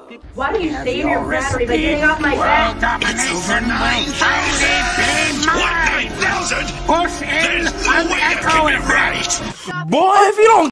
Why do you save your battery by getting off my back? It's over 9,000. What, 9,000? Push in There's no and way that echo can be it. right. Boy, if you don't